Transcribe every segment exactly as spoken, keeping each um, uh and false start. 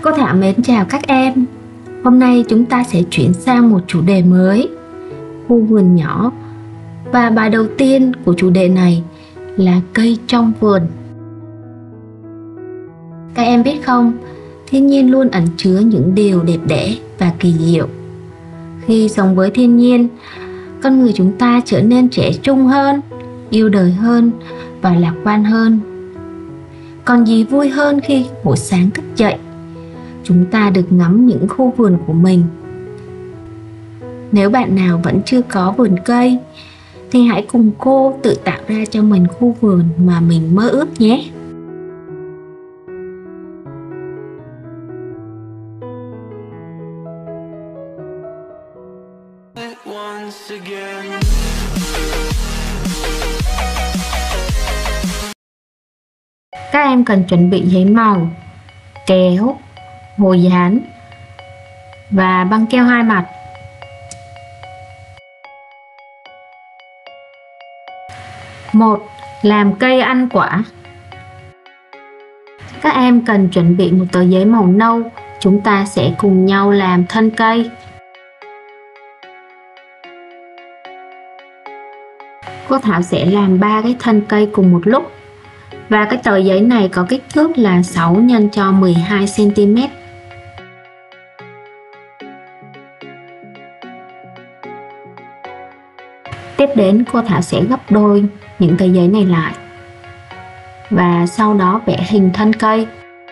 Cô Thảo mến chào các em. Hôm nay chúng ta sẽ chuyển sang một chủ đề mới, khu vườn nhỏ. Và bài đầu tiên của chủ đề này là cây trong vườn. Các em biết không, thiên nhiên luôn ẩn chứa những điều đẹp đẽ và kỳ diệu. Khi sống với thiên nhiên, con người chúng ta trở nên trẻ trung hơn, yêu đời hơn và lạc quan hơn. Còn gì vui hơn khi mỗi sáng thức dậy, chúng ta được ngắm những khu vườn của mình. Nếu bạn nào vẫn chưa có vườn cây, thì hãy cùng cô tự tạo ra cho mình khu vườn mà mình mơ ước nhé. Các em cần chuẩn bị giấy màu, kéo, hồ dán và băng keo hai mặt. một. Làm cây ăn quả. Các em cần chuẩn bị một tờ giấy màu nâu, chúng ta sẽ cùng nhau làm thân cây. Cô Thảo sẽ làm ba cái thân cây cùng một lúc. Và cái tờ giấy này có kích thước là sáu nhân cho mười hai xăng ti mét. Tiếp đến cô Thảo sẽ gấp đôi những cái giấy này lại và sau đó vẽ hình thân cây.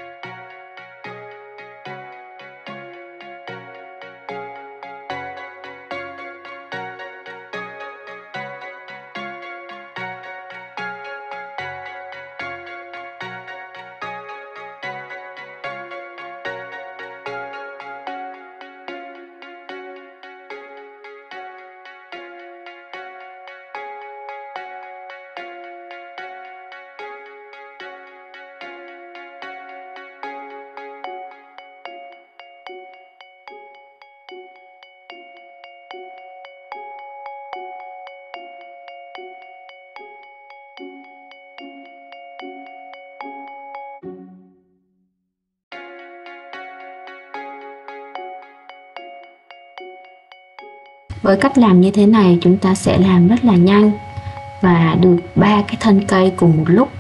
Với cách làm như thế này, chúng ta sẽ làm rất là nhanh và được ba cái thân cây cùng một lúc.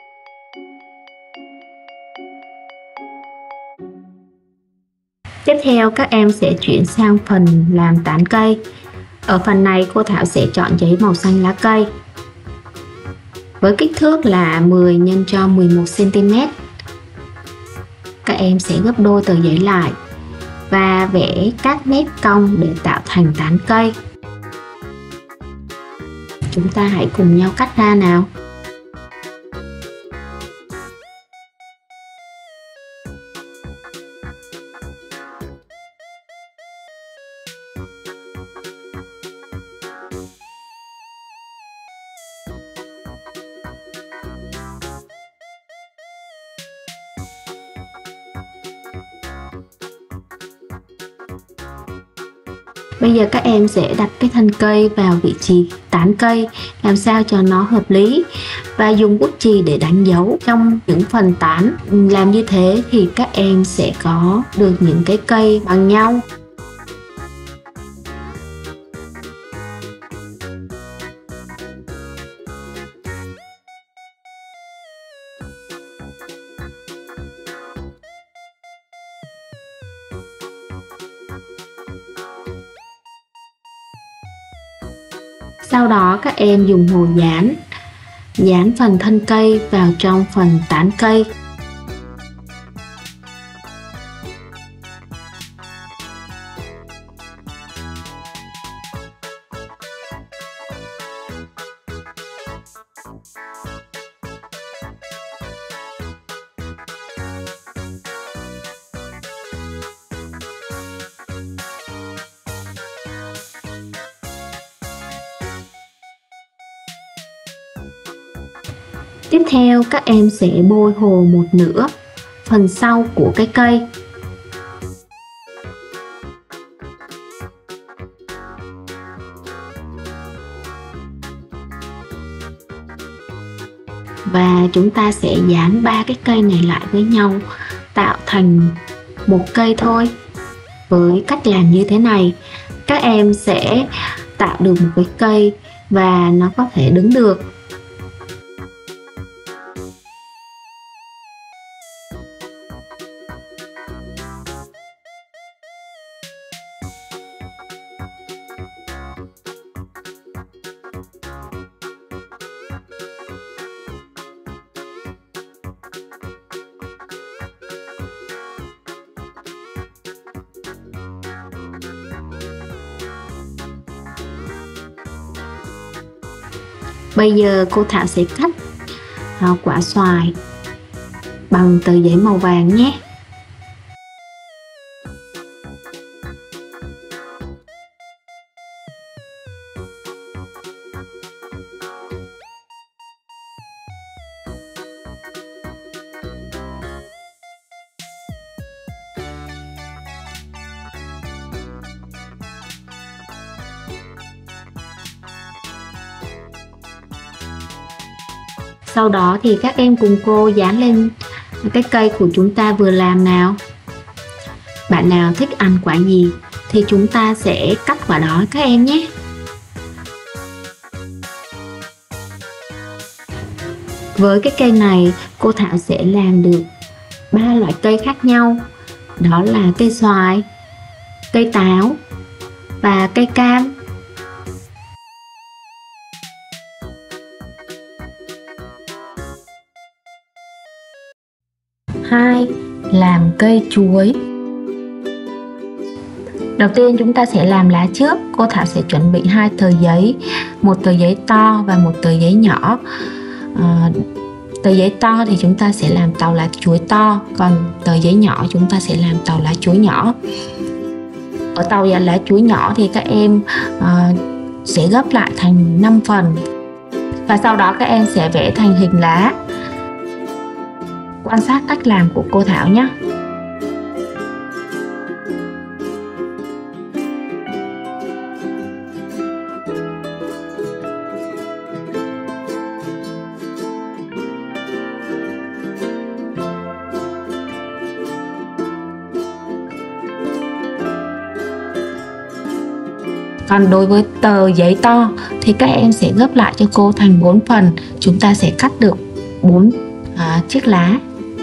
Tiếp theo các em sẽ chuyển sang phần làm tán cây. Ở phần này cô Thảo sẽ chọn giấy màu xanh lá cây với kích thước là mười nhân cho mười một xăng ti mét. Các em sẽ gấp đôi tờ giấy lại và vẽ các nét cong để tạo thành tán cây. Chúng ta hãy cùng nhau cắt ra nào. Bây giờ các em sẽ đặt cái thân cây vào vị trí tán cây làm sao cho nó hợp lý và dùng bút chì để đánh dấu trong những phần tán. Làm như thế thì các em sẽ có được những cái cây bằng nhau. Sau đó các em dùng hồ dán, dán phần thân cây vào trong phần tán cây. Tiếp theo các em sẽ bôi hồ một nửa phần sau của cái cây. và chúng ta sẽ dán ba cái cây này lại với nhau tạo thành một cây thôi. Với cách làm như thế này, các em sẽ tạo được một cái cây và nó có thể đứng được. Bây giờ cô Thảo sẽ cắt quả xoài bằng tờ giấy màu vàng nhé. Sau đó thì các em cùng cô dán lên cái cây của chúng ta vừa làm nào. Bạn nào thích ăn quả gì thì chúng ta sẽ cắt quả đó các em nhé. Với cái cây này cô Thảo sẽ làm được ba loại cây khác nhau. Đó là cây xoài, cây táo và cây cam. Hai, làm cây chuối. Đầu tiên chúng ta sẽ làm lá trước. Cô Thảo sẽ chuẩn bị hai tờ giấy, một tờ giấy to và một tờ giấy nhỏ. à, Tờ giấy to thì chúng ta sẽ làm tàu lá chuối to, còn tờ giấy nhỏ chúng ta sẽ làm tàu lá chuối nhỏ. Ở tàu lá chuối nhỏ thì các em à, sẽ gấp lại thành năm phần và sau đó các em sẽ vẽ thành hình lá. Quan sát cách làm của cô Thảo nhé. Còn đối với tờ giấy to thì các em sẽ gấp lại cho cô thành bốn phần. Chúng ta sẽ cắt được bốn à, chiếc lá.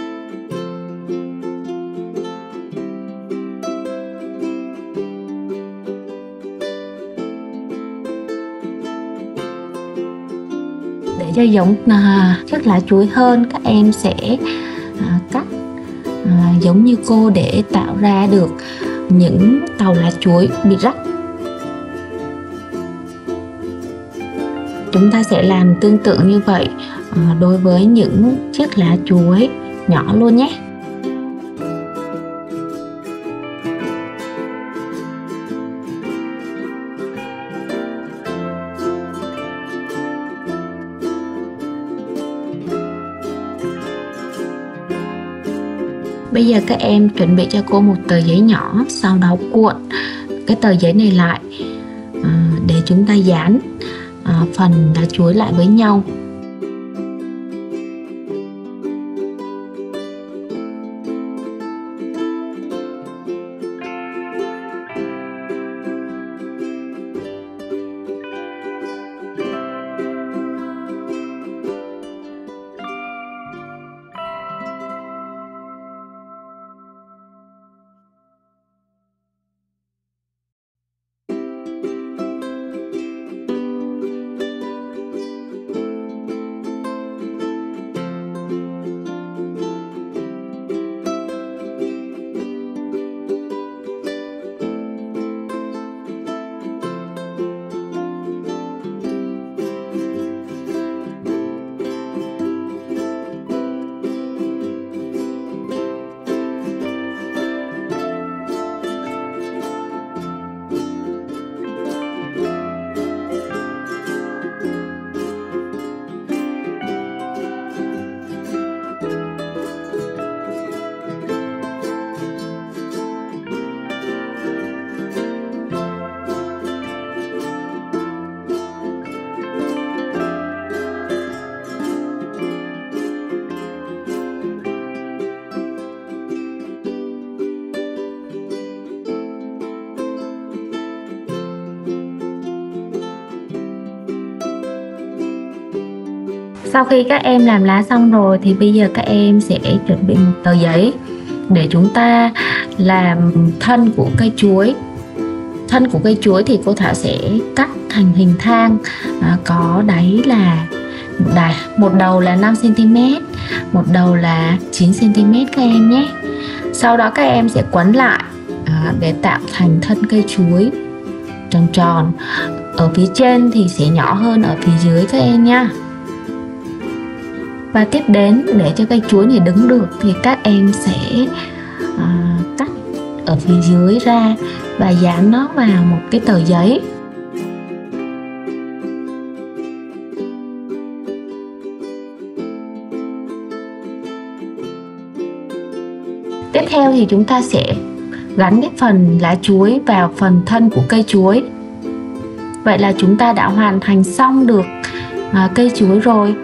Để cho giống à, chiếc lá chuối hơn, các em sẽ à, cắt à, giống như cô để tạo ra được những tàu lá chuối bị rách. Chúng ta sẽ làm tương tự như vậy à, đối với những chiếc lá chuối nhỏ luôn nhé. Bây giờ các em chuẩn bị cho cô một tờ giấy nhỏ, sau đó cuộn cái tờ giấy này lại à, để chúng ta dán à, phần lá chuối lại với nhau. Sau khi các em làm lá xong rồi thì bây giờ các em sẽ chuẩn bị một tờ giấy để chúng ta làm thân của cây chuối. Thân của cây chuối thì cô Thảo sẽ cắt thành hình thang, à, có đáy là đài, một đầu là năm xăng ti mét, một đầu là chín xăng ti mét các em nhé. Sau đó các em sẽ quấn lại à, để tạo thành thân cây chuối tròn tròn. Ở phía trên thì sẽ nhỏ hơn ở phía dưới các em nha. Và tiếp đến, để cho cây chuối này đứng được thì các em sẽ à, cắt ở phía dưới ra và dán nó vào một cái tờ giấy. Tiếp theo thì chúng ta sẽ gắn cái phần lá chuối vào phần thân của cây chuối. Vậy là chúng ta đã hoàn thành xong được à, cây chuối rồi.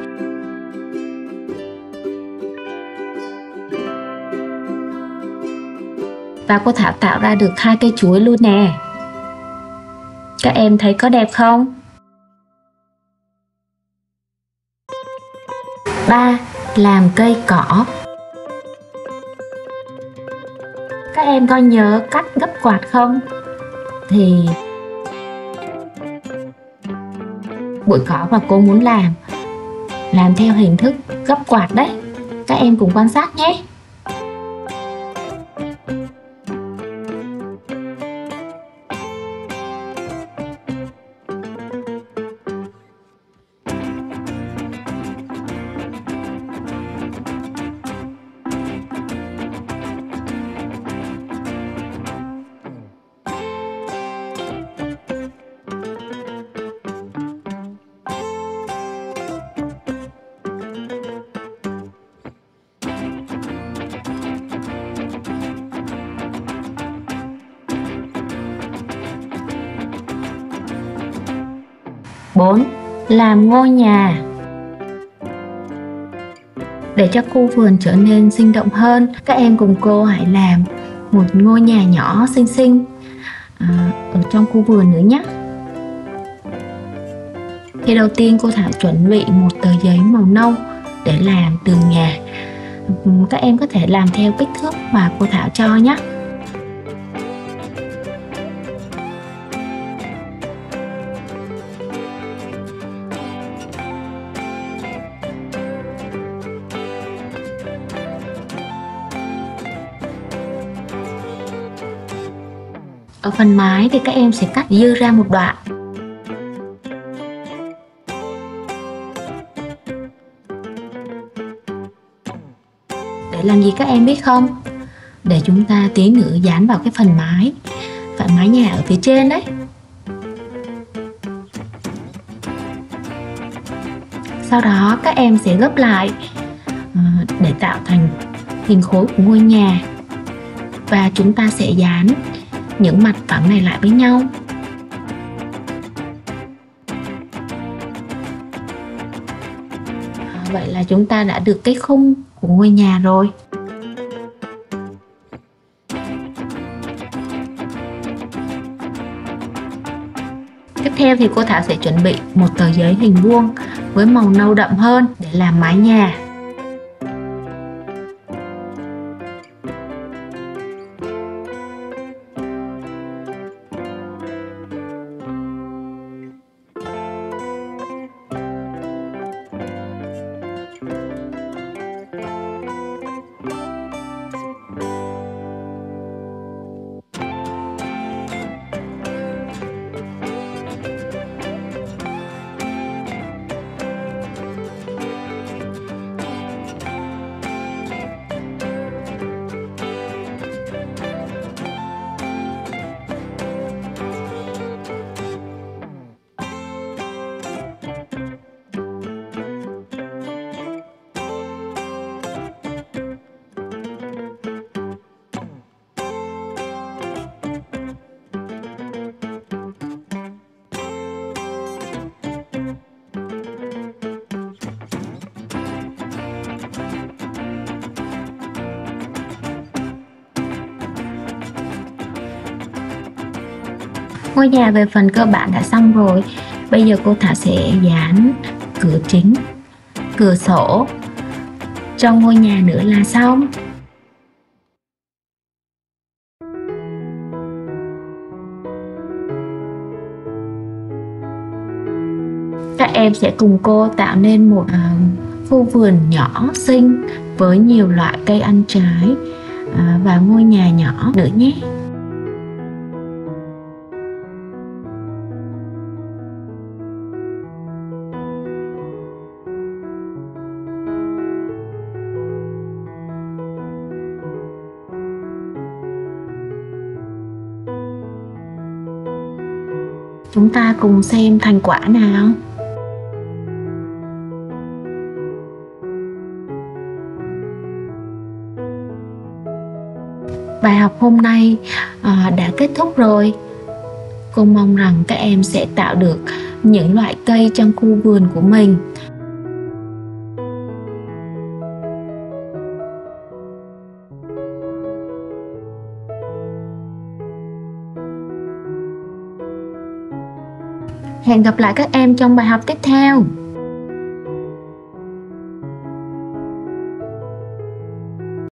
Và cô Thảo tạo ra được hai cây chuối luôn nè. Các em thấy có đẹp không? ba. Làm cây cỏ. Các em có nhớ cách gấp quạt không? Thì bụi cỏ mà cô muốn làm làm theo hình thức gấp quạt đấy. Các em cùng quan sát nhé. bốn. Làm ngôi nhà. Để cho khu vườn trở nên sinh động hơn, các em cùng cô hãy làm một ngôi nhà nhỏ xinh xinh à, ở trong khu vườn nữa nhé. Thì đầu tiên cô Thảo chuẩn bị một tờ giấy màu nâu để làm tường nhà. Các em có thể làm theo kích thước mà cô Thảo cho nhé. Ở phần mái thì các em sẽ cắt dư ra một đoạn. Để làm gì các em biết không? Để chúng ta tí nữa dán vào cái phần mái, phần mái nhà ở phía trên đấy. Sau đó các em sẽ gấp lại để tạo thành hình khối của ngôi nhà. Và chúng ta sẽ dán những mặt phẳng này lại với nhau. À, vậy là chúng ta đã được cái khung của ngôi nhà rồi. Tiếp theo thì cô Thảo sẽ chuẩn bị một tờ giấy hình vuông với màu nâu đậm hơn để làm mái nhà. Ngôi nhà về phần cơ bản đã xong rồi. Bây giờ cô Thảo sẽ dán cửa chính cửa sổ trong ngôi nhà nữa là xong. Các em sẽ cùng cô tạo nên một uh, khu vườn nhỏ xinh với nhiều loại cây ăn trái uh, và ngôi nhà nhỏ nữa nhé. Chúng ta cùng xem thành quả nào. Bài học hôm nay à, đã kết thúc rồi. Cô mong rằng các em sẽ tạo được những loại cây trong khu vườn của mình. Hẹn gặp lại các em trong bài học tiếp theo.